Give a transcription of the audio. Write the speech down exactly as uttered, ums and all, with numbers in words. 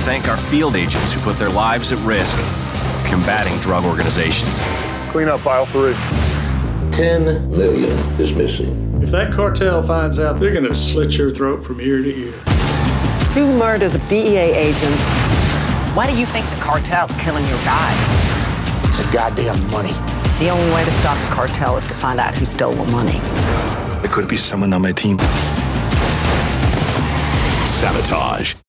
thank our field agents who put their lives at risk combating drug organizations. Clean up aisle three. Ten million is missing. If that cartel finds out, they're gonna slit your throat from ear to ear. Two murders of D E A agents. Why do you think the cartel's killing your guys? It's the goddamn money. The only way to stop the cartel is to find out who stole the money. There could be someone on my team. Sabotage.